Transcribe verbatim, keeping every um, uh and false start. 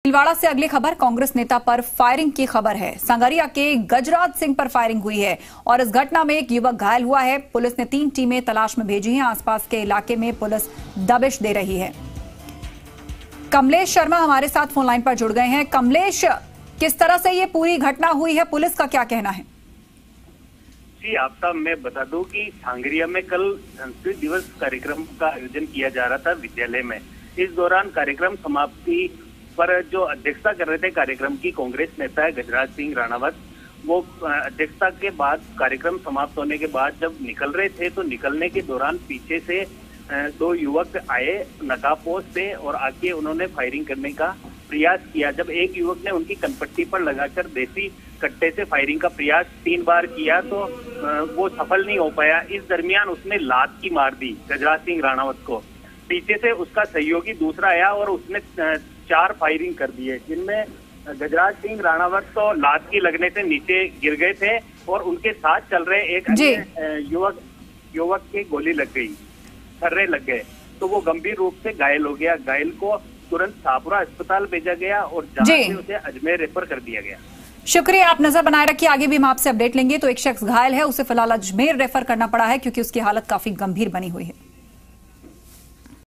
भीलवाड़ा से अगली खबर कांग्रेस नेता पर फायरिंग की खबर है। संगरिया के गजराज सिंह पर फायरिंग हुई है और इस घटना में एक युवक घायल हुआ है। पुलिस ने तीन टीमें तलाश में भेजी हैं। आसपास के इलाके में पुलिस दबिश दे रही है। कमलेश शर्मा हमारे साथ फोन लाइन पर जुड़ गए हैं। कमलेश, किस तरह से ये पूरी घटना हुई है, पुलिस का क्या कहना है? जी, आपका मैं बता दूं कि सांगरिया में कल संस्कृत दिवस कार्यक्रम का आयोजन किया जा रहा था विद्यालय में। इस दौरान कार्यक्रम समाप्ति पर जो अध्यक्षता कर रहे थे कार्यक्रम की कांग्रेस नेता है गजराज सिंह राणावत, वो अध्यक्षता के बाद कार्यक्रम समाप्त होने के बाद जब निकल रहे थे तो निकलने के दौरान पीछे से दो युवक आए नकाबपोश से और आके उन्होंने फायरिंग करने का प्रयास किया। जब एक युवक ने उनकी कनपट्टी पर लगाकर देसी कट्टे से फायरिंग का प्रयास तीन बार किया तो वो सफल नहीं हो पाया। इस दरमियान उसने लात की मार दी गजराज सिंह राणावत को। पीछे से उसका सहयोगी दूसरा आया और उसने चार फायरिंग कर दिए, जिनमें गजराज सिंह राणावत तो लात की लगने से नीचे गिर गए थे और उनके साथ चल रहे एक अन्य युवक युवक की गोली लग गई, छर्रे लग गए, तो वो गंभीर रूप से घायल हो गया। घायल को तुरंत शाहपुरा अस्पताल भेजा गया और जहां से उसे अजमेर रेफर कर दिया गया। शुक्रिया, आप नजर बनाए रखिए, आगे भी हम आपसे अपडेट लेंगे। तो एक शख्स घायल है, उसे फिलहाल अजमेर रेफर करना पड़ा है क्योंकि उसकी हालत काफी गंभीर बनी हुई है।